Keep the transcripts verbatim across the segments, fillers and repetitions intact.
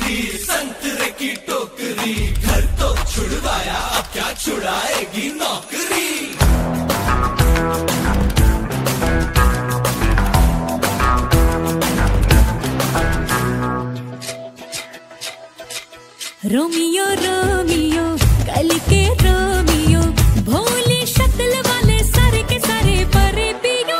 टोकरी, संतरे की टोकरी, घर तो छुड़वाया अब क्या छुड़ाएगी नौकरी। रोमियो रोमियो कल के रोमियो, भोली शक्ल वाले सारे के सारे परे पियो।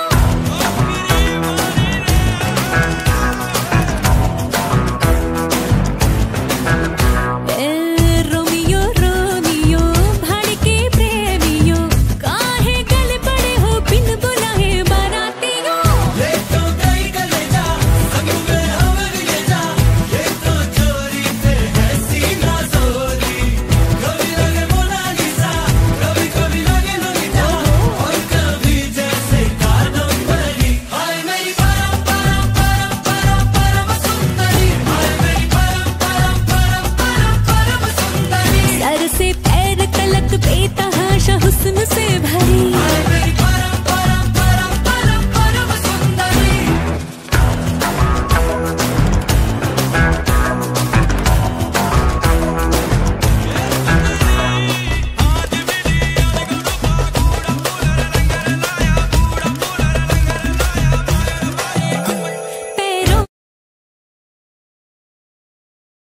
ए रोमियो रोमियो भड़के प्रेमियो, काहे गल पड़े हो बिन बुलाए बारातियों। ले तो गई कलेजा संग में हमर ले जा, ये तो चोरी पे है सीना जोरी। कभी लगे मोनालिसा, कभी कभी लगे लोलिता, और कभी जैसे कादम्बरी। हाय मेरी परम परम परम परम परम सुंदरी, हाय मेरी परम परम परम परम परम सुंदरी। सर से पैर तलक बेतहाशा हुस्न से भरी, हाय मेरी